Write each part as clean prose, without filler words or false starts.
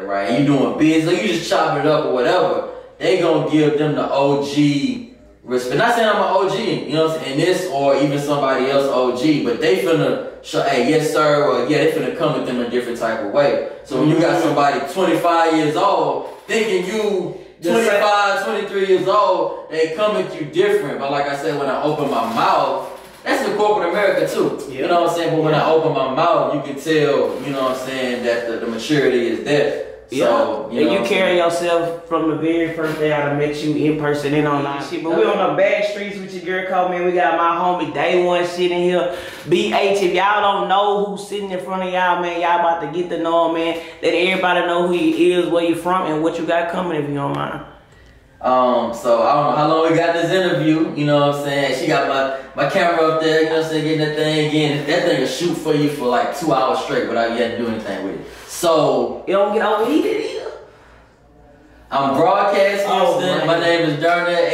America, right? And you doing business, like you just chopping it up or whatever, they gonna give them the OG respect. Not saying I'm an OG, you know what I'm saying, in this or even somebody else OG, but they finna show, hey, yes sir, or yeah, they finna come at them a different type of way. So when you got somebody 25 years old, thinking you 25, 23 years old, they come at you different. But like I said, when I open my mouth, that's in corporate America too. Yep. You know what I'm saying? But when I open my mouth, you can tell, you know what I'm saying, that the maturity is there. So, and you carry yourself from the very first day I met you in person and online shit. But we on the back streets with your girl called, man. We got my homie Day One shit in here. BH, if y'all don't know who's sitting in front of y'all, man, y'all about to get to know him, man. Let everybody know who he is, where you from, and what you got coming, if you don't mind. So I don't know how long we got this interview, you know what I'm saying? She got my camera up there, you know what I'm saying, getting that thing again. That thing will shoot for you for like 2 hours straight without you having to do anything with it. So you don't get overheated either. I'm broadcast Houston. My name is Darnell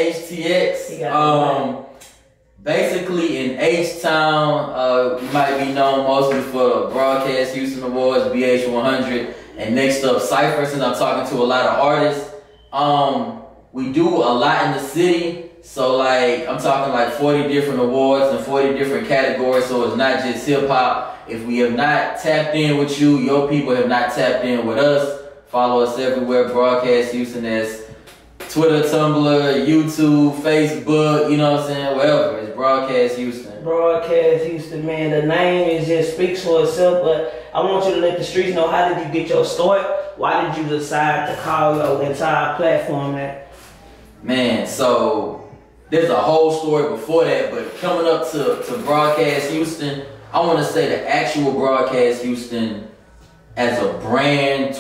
HTX. Basically in H-Town, you might be known mostly for the Broadcast Houston Awards, BH100, and next up Cypher, since I'm talking to a lot of artists. We do a lot in the city, so like I'm talking like 40 different awards and 40 different categories, so it's not just hip hop. If we have not tapped in with you, your people have not tapped in with us, follow us everywhere, Broadcast Houston, as Twitter, Tumblr, YouTube, Facebook, you know what I'm saying, wherever, it's Broadcast Houston. Broadcast Houston, man, the name is just speaks for itself, but I want you to let the streets know, how did you get your start? Why did you decide to call your entire platform that? Man, so there's a whole story before that, but coming up to Broadcast Houston, I want to say the actual Broadcast Houston as a brand,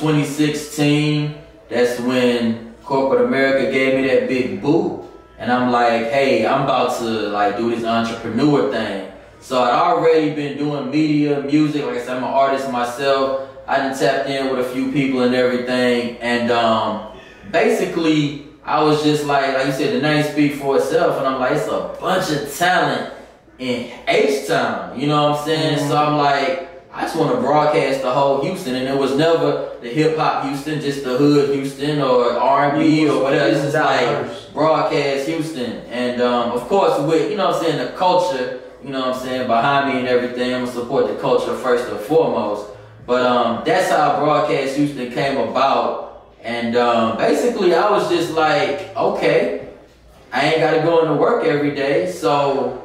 2016, that's when corporate America gave me that big boot. And I'm like, hey, I'm about to like do this entrepreneur thing. So I'd already been doing media, music, like I said, I'm an artist myself. I done tapped in with a few people and everything. And basically, I was just like you said, the name speaks for itself, and I'm like, it's a bunch of talent in H-Town, you know what I'm saying? So I'm like, I just want to broadcast the whole Houston, and it was never the hip-hop Houston, just the hood Houston or R&B or whatever. This is like Broadcast Houston, and of course with, you know what I'm saying, the culture, you know what I'm saying, behind me and everything, I'm going to support the culture first and foremost. But that's how Broadcast Houston came about. And basically I was just like, okay, I ain't gotta go into work every day, so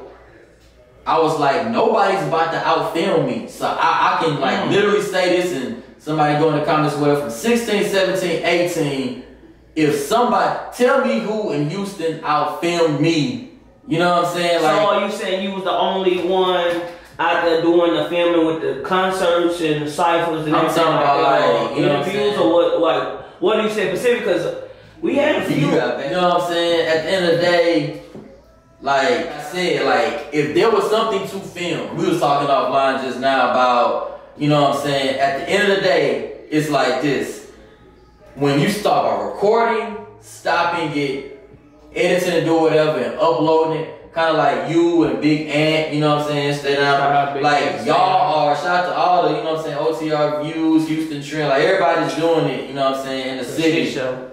I was like, nobody's about to outfilm me. So I can like literally say this, and somebody go in the comments, well, from 16, 17, 18, if somebody, tell me who in Houston outfilmed me, you know what I'm saying? Like, so are you saying you was the only one out there doing the filming with the concerts and the ciphers and everything like that, interviews, or what, like, what do you say specific? Because we had a few. You know what I'm saying? At the end of the day, like I said, like if there was something to film, we was talking offline just now about, you know what I'm saying? At the end of the day, it's like this. When you start by recording, stopping it, editing and do whatever, and uploading it, kind of like you and Big Ant, you know what I'm saying, stay down. Like y'all are, shout out to all the, you know what I'm saying, OTR Views, Houston Trend, like everybody's doing it, you know what I'm saying, in the city.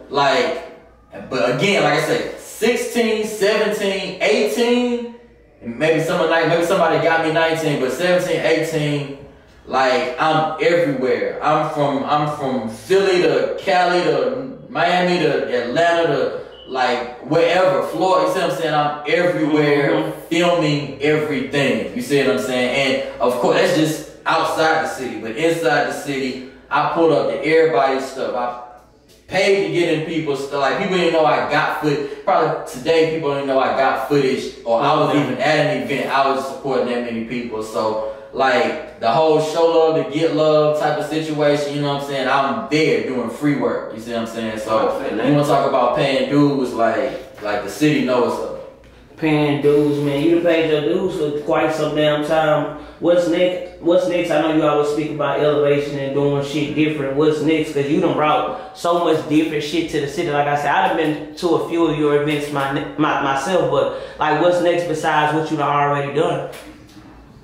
Like, but again, like I said, 16, 17, 18, maybe somebody got me 19, but 17, 18, like I'm everywhere. I'm from Philly to Cali to Miami to Atlanta to like wherever, Florida, you see what I'm saying? I'm everywhere filming everything. You see what I'm saying? And of course, that's just outside the city, but inside the city, I pulled up to everybody's stuff. I paid to get in people's stuff. Like people didn't know I got footage. Probably today, people didn't know I got footage, or I was even at an event. I was supporting that many people. So like the whole show love to get love type of situation, you know what I'm saying? I'm there doing free work, you see what I'm saying? So you want to talk about paying dues, like the city knows up. Paying dues, man. You done paid your dues for quite some damn time. What's next? What's next? I know you always speak about elevation and doing shit different. What's next? Because you done brought so much different shit to the city. Like I said, I've been to a few of your events myself, but like what's next besides what you done already done?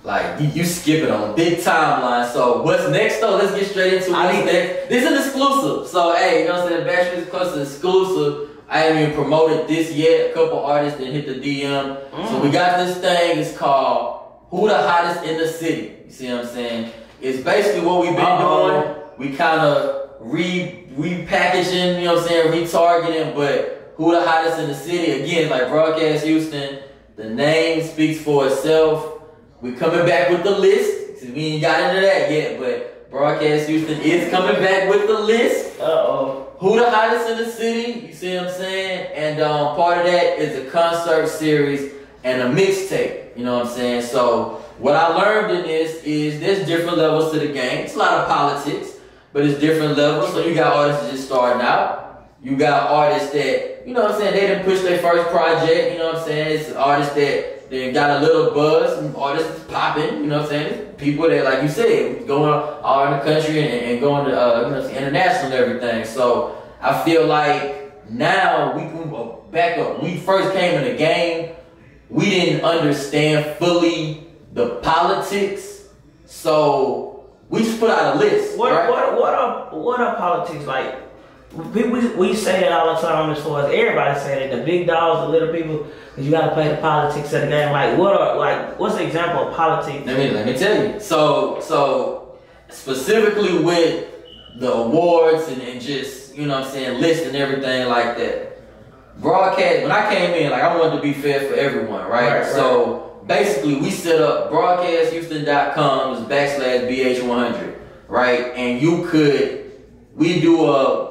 Like you skipping on a big timeline. So what's next though? Let's get straight into what's next. This is an exclusive. So hey, you know what I'm saying? Backstreet's Cluster exclusive. I haven't even promoted this yet. A couple artists that hit the DM. So we got this thing. It's called Who the Hottest in the City. You see what I'm saying? It's basically what we've been doing. We kind of repackaging, you know what I'm saying, retargeting, but who the hottest in the city? Again, like Broadcast Houston, the name speaks for itself. We coming back with the list. See, we ain't got into that yet, but Broadcast Houston is coming back with the list. Who the hottest in the city? You see what I'm saying? And part of that is a concert series and a mixtape. You know what I'm saying? So what I learned in this is there's different levels to the game. It's a lot of politics, but it's different levels. So you got artists just starting out. You got artists that, you know what I'm saying, they didn't push their first project. You know what I'm saying? It's artists that they got a little buzz, and artists popping. You know what I'm saying? People that, like you said, going all around the country and going to you know, international and everything. So I feel like now we can back up. When we first came in the game, we didn't understand fully the politics, so we just put out a list. What are politics like? We say it all the time as far as everybody saying it. The big dogs, the little people, because you gotta play the politics of the game. Like what's the example of politics? Let me tell you. So specifically with the awards and just, you know what I'm saying, list and everything like that. Broadcast, when I came in, like I wanted to be fair for everyone, right? So basically we set up broadcasthouston.com is /BH100, right? And we do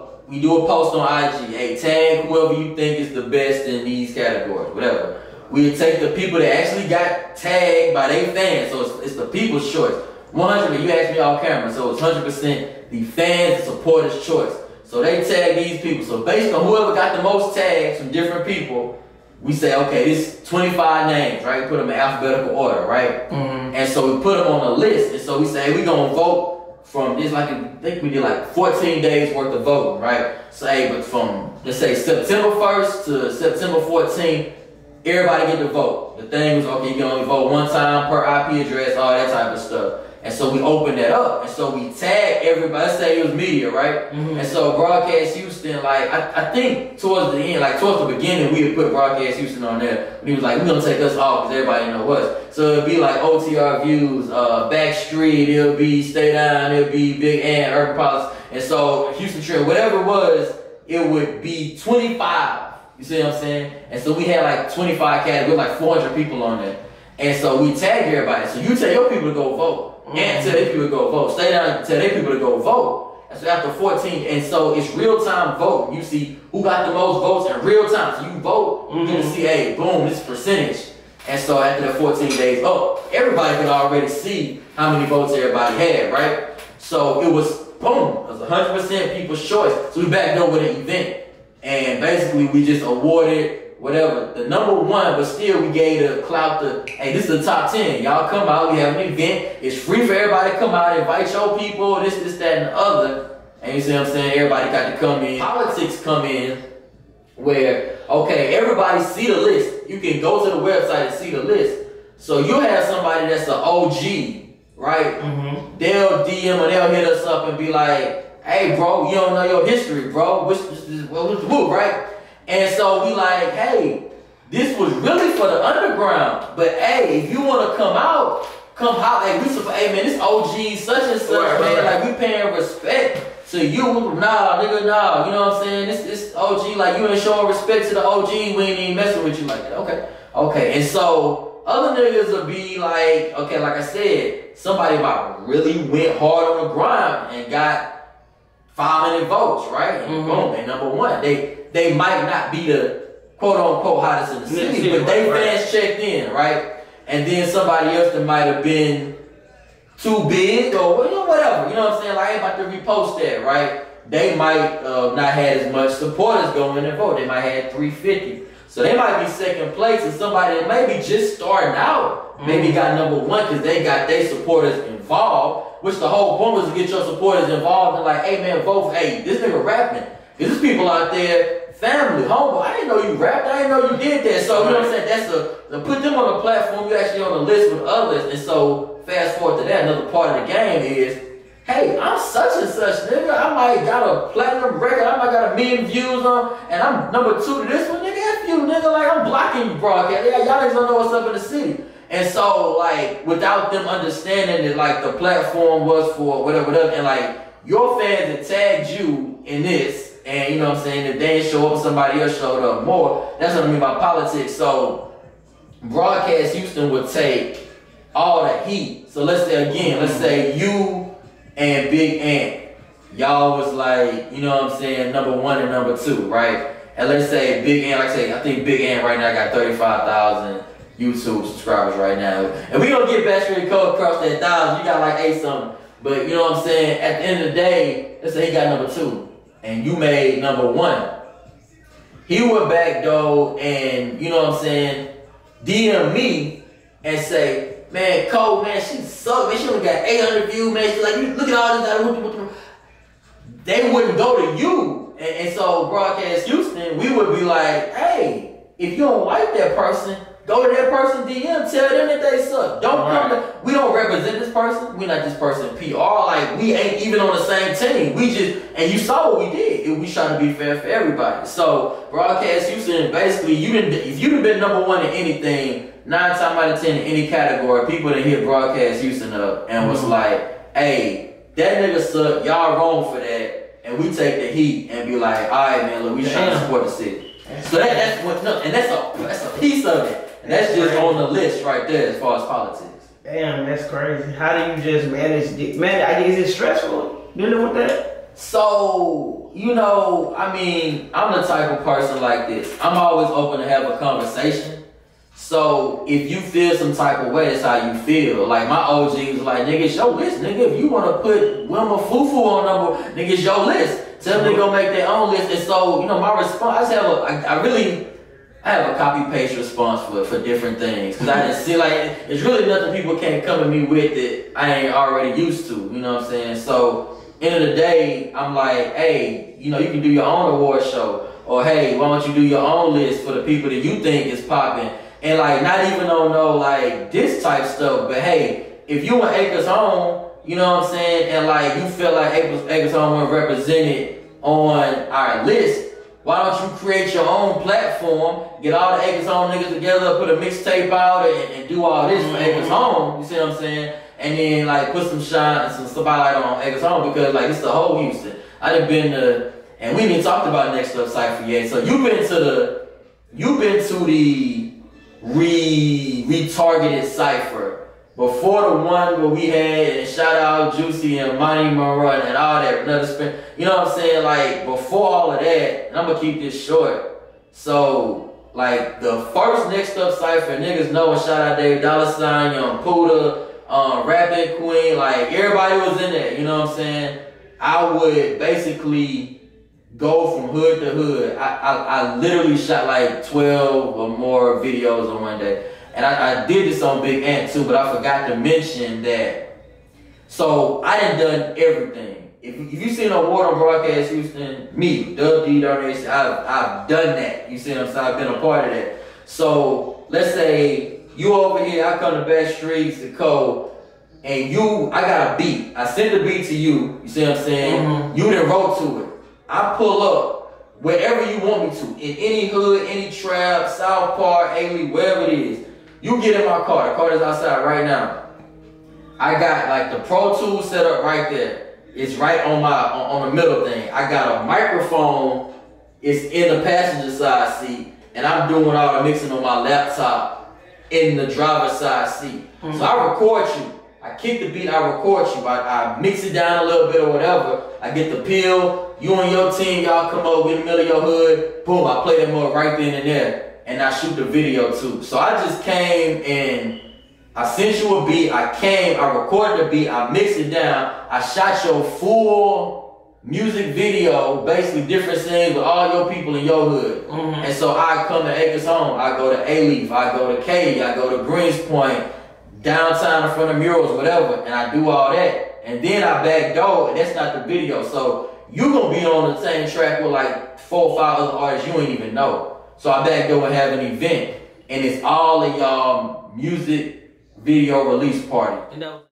a post on IG, hey, tag whoever you think is the best in these categories, whatever. We take the people that actually got tagged by their fans, so it's the people's choice. 100, you asked me off camera, so it's 100% the fans, the supporters' choice. So they tag these people. So based on whoever got the most tags from different people, we say, okay, this 25 names, right? We put them in alphabetical order, right? And so we put them on a list, and so we say, hey, we're gonna vote from this, like I think we did like 14 days worth of voting, right? So hey, but from let's say September 1st to September 14th, everybody get to vote. The thing was, okay, you can only vote one time per IP address, all that type of stuff. And so we opened that up, and so we tagged everybody. Let's say it was media, right? And so Broadcast Houston, like I think towards the end, like towards the beginning, we would put Broadcast Houston on there. And he was like, we're gonna take us off because everybody know us. So it'd be like OTR Views, Backstreet, it'll be Stay Down, it'll be Big Ant, Urban Policy, and so Houston Trend, whatever it was, it would be 25. You see what I'm saying? And so we had like 25 categories, like 400 people on there. And so we tagged everybody. So you tell your people to go vote. And tell their people to go vote. Stay down and tell their people to go vote. And so after 14, and so it's real-time vote. You see who got the most votes in real time. So you vote, you get to see, hey, boom, this percentage. And so after the 14 days, everybody could already see how many votes everybody had, right? So it was, boom, it was 100% people's choice. So we backed up with an event. And basically we just awarded whatever, the number one, but still we gave the clout to, hey, this is the top 10. Y'all come out, we have an event. It's free for everybody to come out, invite your people, this, that, and the other. And you see what I'm saying? Everybody got to come in. Politics come in where, okay, everybody see the list. You can go to the website and see the list. So you have somebody that's an OG, right? They'll DM or they'll hit us up and be like, hey, bro, you don't know your history, bro. What's the move, right? And so we like, hey, this was really for the underground. But hey, if you want to come out, come out. Hey, hey man, this OG such and such, man. Like we paying respect to you. Nah, nigga, nah. You know what I'm saying? This OG, like you ain't showing respect to the OG. We ain't even messing with you like that. Okay. And so other niggas will be like, okay, like I said, somebody about really went hard on the grind and got 500 votes, right? And boom, and number one, they might not be the quote-unquote hottest in the city, but they fans checked in, right? And then somebody else that might have been too big or whatever, you know what I'm saying? Like, I ain't about to repost that, right? They might not have as much supporters going and vote. They might have 350. So they might be second place, and somebody that maybe just starting out maybe got number one because they got their supporters involved, which the whole point was to get your supporters involved and like, hey man, vote, hey, this nigga rapping. There's people out there family, homeboy. I didn't know you rapped. I didn't know you did that. So you know what I'm saying? That's to put them on a platform. You're actually on the list with others. And so fast forward to that, another part of the game is, hey, I'm such and such, nigga. I might got a platinum record. I might got 1 million views on, and I'm number 2 to this one, nigga. F you, nigga. Like, I'm blocking you, broadcast. Yeah, y'all niggas don't know what's up in the city. And so, like, without them understanding that, like, the platform was for whatever, and like, your fans had tagged you in this, and you know what I'm saying, if they didn't show up and somebody else showed up more, that's what I mean by politics. So, Broadcast Houston would take all the heat. So let's say again, let's say you and Big Ant, y'all was like, you know what I'm saying, number 1 and number 2, right? And let's say Big Ant, like I say, I think Big Ant right now got 35,000 YouTube subscribers right now. And we gonna get Backstreet Code across that 1,000. You got like 8 something. But you know what I'm saying? At the end of the day, let's say he got number 2 and you made number 1. He would backdoor and, you know what I'm saying, DM me and say, man, Cole, man, she sucked, man. She only got 800 views, man. She's like, look at all this. They wouldn't go to you. And so Broadcast Houston, we would be like, hey, if you don't like that person, go to that person DM, tell them that they suck. Don't come to, we don't represent this person. We not this person PR. Like, we ain't even on the same team. We just, and you saw what we did. We trying to be fair for everybody. So Broadcast Houston, basically, if you'd have been number 1 in anything, 9 times out of 10 in any category, people that hit Broadcast Houston up and was like, hey, that nigga suck, y'all wrong for that. And we take the heat and be like, all right, man, look, we trying to support the city. So that's what, no, and that's a piece of it. And that's just on the list right there as far as politics. Damn, that's crazy. How do you just manage it? Man, is it stressful dealing with that? So, you know, I mean, I'm the type of person like this. I'm always open to have a conversation. So, if you feel some type of way, that's how you feel. Like, my OG was like, nigga, it's your list, nigga. If you want to put Wilma Fufu on number, nigga, it's your list. Tell them they go make their own list. And so, you know, my response, I have a copy-paste response for different things. Because I didn't see, like, it's really nothing people can't come at me with that I ain't already used to. You know what I'm saying? So, end of the day, I'm like, hey, you know, you can do your own award show. Or, hey, why don't you do your own list for the people that you think is popping? And, like, not even on no, like, this type stuff. But, hey, if you want Acres Home, you know what I'm saying? And, like, you feel like Acres Home was represented on our list, why don't you create your own platform, get all the Acres Home niggas together, put a mixtape out and do all this for Acres Home, you see what I'm saying? And then like put some shine and some spotlight on Acres Home because like it's the whole Houston. I done been to, and we ain't even talked about Next Up Cypher yet. So you've been to the retargeted Cypher before the one where we had, and shout out Juicy and Monty Monroe and all that, another spin. You know what I'm saying? Like, before all of that, and I'm gonna keep this short. So, like, the first Next Up Cypher, niggas know, and shout out Dave Dollar Sign, Young Puda, Rapping Queen, like, everybody was in there, you know what I'm saying? I would basically go from hood to hood. I literally shot like 12 or more videos on one day. And I did this on Big Ant too, but I forgot to mention that. So I done everything. If you see an award on Broadcast Houston, me, Dub D Donation, I've done that. You see what I'm saying? I've been a part of that. So let's say you over here, I come to Backstreets to Cole, and I got a beat. I send the beat to you. You see what I'm saying? Mm-hmm. You then wrote to it. I pull up wherever you want me to, in any hood, any trap, South Park, A-League, wherever it is. You get in my car. The car is outside right now. I got like the Pro Tools set up right there. It's right on the middle thing. I got a microphone. It's in the passenger side seat, and I'm doing all the mixing on my laptop in the driver's side seat. Mm-hmm. So I record you. I kick the beat. I record you. I mix it down a little bit or whatever. I get the pill. You and your team, y'all come over in the middle of your hood. Boom! I play them up right then and there. And I shoot the video too. So I just came and I sent you a beat. I recorded the beat. I mixed it down. I shot your full music video, basically different scenes with all your people in your hood. Mm-hmm. And so I come to Acres Home. I go to A-Leaf. I go to Katy. I go to Greens Point, downtown in front of murals, whatever. And I do all that. And then I backdoor, and that's not the video. So you gonna be on the same track with like 4 or 5 other artists you ain't even know. So I back there and have an event, and it's all of y'all music video release party.